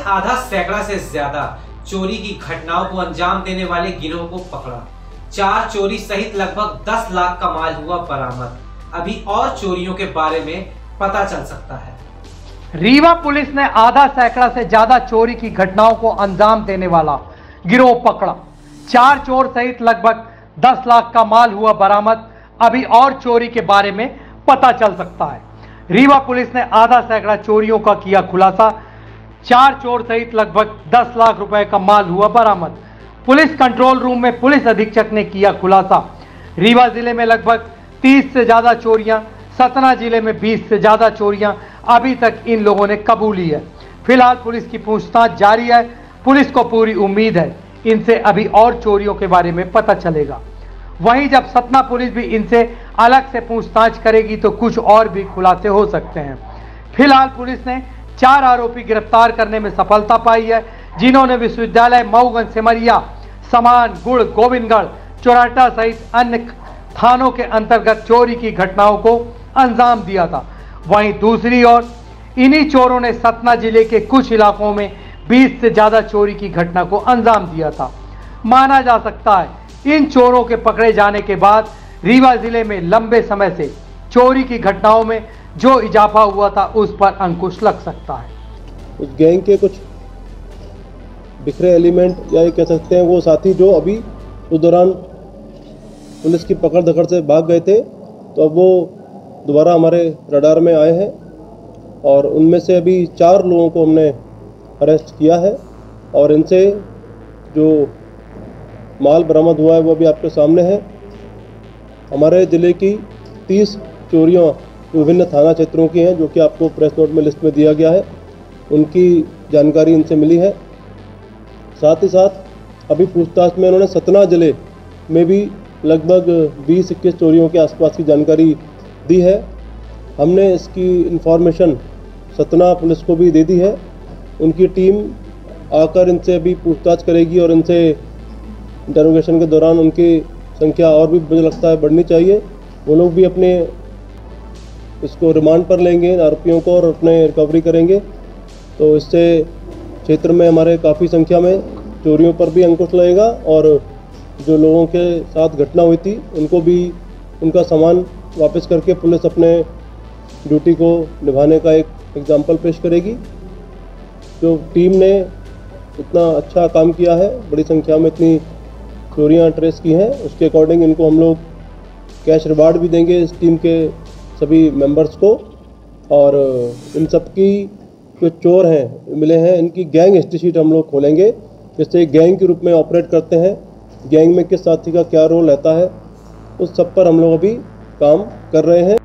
आधा सैकड़ा से ज्यादा चोरी की घटनाओं को अंजाम देने वाले गिरोह को पकड़ा। 4 चोरी सहित लगभग 10 लाख का माल हुआ बरामद। अभी और चोरियों के बारे में पता चल सकता है। रीवा पुलिस ने आधा सैकड़ा से ज्यादा चोरी की घटनाओं को अंजाम देने वाला गिरोह पकड़ा। 4 चोर सहित लगभग 10 लाख का माल हुआ बरामद। अभी और चोरी के बारे में पता चल सकता है। रीवा पुलिस ने आधा सैकड़ा चोरियों का किया खुलासा। 4 चोर सहित लगभग 10 लाख रुपए का माल हुआ बरामद। पुलिस कंट्रोल रूम में पुलिस अधीक्षक ने किया खुलासा। रीवा जिले में लगभग 30 से ज्यादा चोरियां, सतना जिले में 20 से ज्यादा चोरियां अभी तक इन लोगों ने कबूली है। फिलहाल पुलिस की पूछताछ जारी है। पुलिस को पूरी उम्मीद है इनसे अभी और चोरियों के बारे में पता चलेगा। वहीं जब सतना पुलिस भी इनसे अलग से पूछताछ करेगी तो कुछ और भी खुलासे हो सकते हैं। फिलहाल पुलिस ने 4 आरोपी गिरफ्तार करने में सफलता पाई है, जिन्होंने विश्वविद्यालय मऊगंज, सिमरिया, समान, गुड़, गोविंदगढ़, चौराटा सहित अन्य थानों के अंतर्गत चोरी की घटनाओं को अंजाम दिया था। वहीं दूसरी ओर इन्हीं चोरों ने सतना जिले के कुछ इलाकों में 20 से ज्यादा चोरी की घटना को अंजाम दिया था। माना जा सकता है इन चोरों के पकड़े जाने के बाद रीवा जिले में लंबे समय से चोरी की घटनाओं में जो इजाफा हुआ था उस पर अंकुश लग सकता है। उस गैंग के कुछ बिखरे एलिमेंट या ये कह सकते हैं वो साथी जो अभी उस दौरान पुलिस की पकड़ धकड़ से भाग गए थे, तो अब वो दोबारा हमारे रडार में आए हैं और उनमें से अभी 4 लोगों को हमने अरेस्ट किया है और इनसे जो माल बरामद हुआ है वो अभी आपके सामने है। हमारे ज़िले की 30 चोरियां विभिन्न थाना क्षेत्रों की हैं, जो कि आपको प्रेस नोट में लिस्ट में दिया गया है। उनकी जानकारी इनसे मिली है। साथ ही साथ अभी पूछताछ में उन्होंने सतना ज़िले में भी लगभग 20-21 चोरियों के आसपास की जानकारी दी है। हमने इसकी इन्फॉर्मेशन सतना पुलिस को भी दे दी है। उनकी टीम आकर इनसे अभी पूछताछ करेगी और इनसे इंटरोगेशन के दौरान उनकी संख्या और भी मुझे लगता है बढ़नी चाहिए। वो लोग भी अपने इसको रिमांड पर लेंगे आरोपियों को और अपने रिकवरी करेंगे, तो इससे क्षेत्र में हमारे काफ़ी संख्या में चोरियों पर भी अंकुश लगेगा और जो लोगों के साथ घटना हुई थी उनको भी उनका सामान वापस करके पुलिस अपने ड्यूटी को निभाने का एक एग्जाम्पल पेश करेगी। जो टीम ने इतना अच्छा काम किया है, बड़ी संख्या में इतनी चोरियां ट्रेस की हैं, उसके अकॉर्डिंग इनको हम लोग कैश रिवार्ड भी देंगे इस टीम के सभी मेंबर्स को। और इन सब की जो चोर हैं मिले हैं, इनकी गैंग हिस्ट्री शीट हम लोग खोलेंगे, जिससे गैंग के रूप में ऑपरेट करते हैं, गैंग में किस साथी का क्या रोल रहता है, उस सब पर हम लोग अभी काम कर रहे हैं।